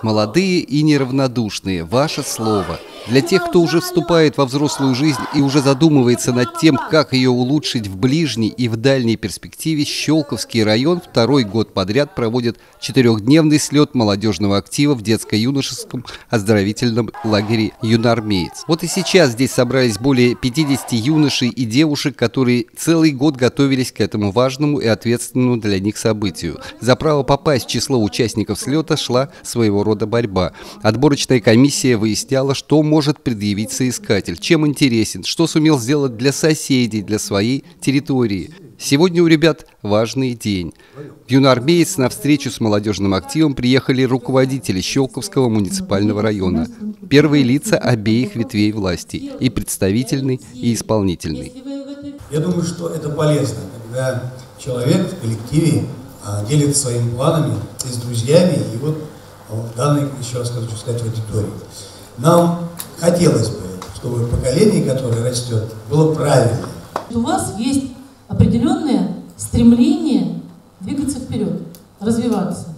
Молодые и неравнодушные, ваше слово. Для тех, кто уже вступает во взрослую жизнь и уже задумывается над тем, как ее улучшить в ближней и в дальней перспективе, Щелковский район второй год подряд проводит 4-дневный слет молодежного актива в детско-юношеском оздоровительном лагере «Юнармеец». Вот и сейчас здесь собрались более 50 юношей и девушек, которые целый год готовились к этому важному и ответственному для них событию. За право попасть в число участников слета шла своего рода борьба. Отборочная комиссия выясняла, что может предъявить соискатель, чем интересен, что сумел сделать для соседей, для своей территории. Сегодня у ребят важный день. В Юнармеец на встречу с молодежным активом приехали руководители Щелковского муниципального района, первые лица обеих ветвей власти, и представительный, и исполнительный. Я думаю, что это полезно, когда человек в коллективе делится своими планами и с друзьями, и вот в данной, еще раз хочу сказать, в аудитории. Нам хотелось бы, чтобы поколение, которое растет, было правильным. У вас есть определенное стремление двигаться вперед, развиваться.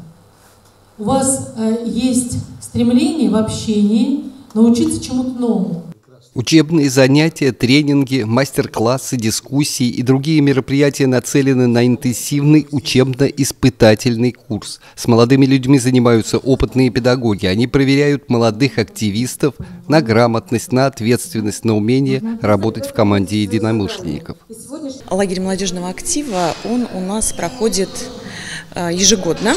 У вас есть стремление в общении научиться чему-то новому. Учебные занятия, тренинги, мастер-классы, дискуссии и другие мероприятия нацелены на интенсивный учебно-испытательный курс. С молодыми людьми занимаются опытные педагоги. Они проверяют молодых активистов на грамотность, на ответственность, на умение работать в команде единомышленников. Лагерь молодежного актива, он у нас проходит ежегодно.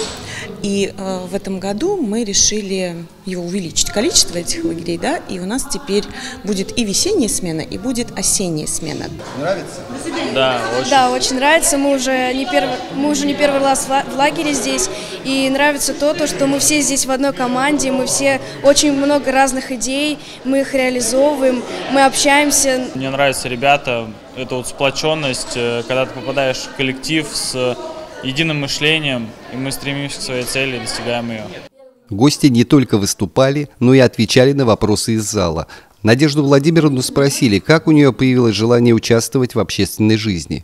И в этом году мы решили его увеличить, количество этих лагерей, да, и у нас теперь будет и весенняя смена, и будет осенняя смена. Нравится? Да, очень. Да, очень нравится. Мы уже не первый раз в лагере здесь, и нравится то, что мы все здесь в одной команде, мы все очень много разных идей, мы их реализовываем, мы общаемся. Мне нравятся ребята, это вот сплоченность, когда ты попадаешь в коллектив с единым мышлением, и мы стремимся к своей цели и достигаем ее. Гости не только выступали, но и отвечали на вопросы из зала. Надежду Владимировну спросили, как у нее появилось желание участвовать в общественной жизни.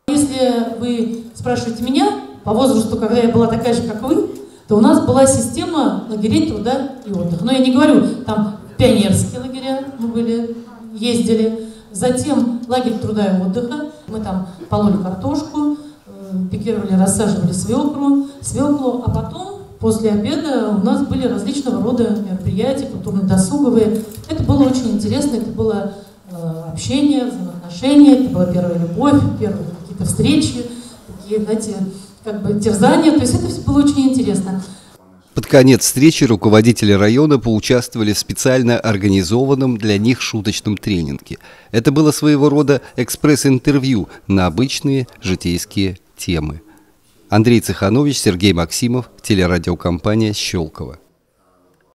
Если вы спрашиваете меня по возрасту, когда я была такая же, как вы, то у нас была система лагерей труда и отдыха. Но я не говорю, там пионерские лагеря мы ездили, затем лагерь труда и отдыха, мы там пололи картошку, пикировали, рассаживали свеклу, а потом, после обеда, у нас были различного рода мероприятия, культурно-досуговые. Это было очень интересно, это было общение, взаимоотношения, это была первая любовь, первые какие-то встречи, такие, знаете, как бы терзания, то есть это все было очень интересно. Под конец встречи руководители района поучаствовали в специально организованном для них шуточном тренинге. Это было своего рода экспресс-интервью на обычные житейские темы. Андрей Цеханович, Сергей Максимов, телерадиокомпания «Щелково».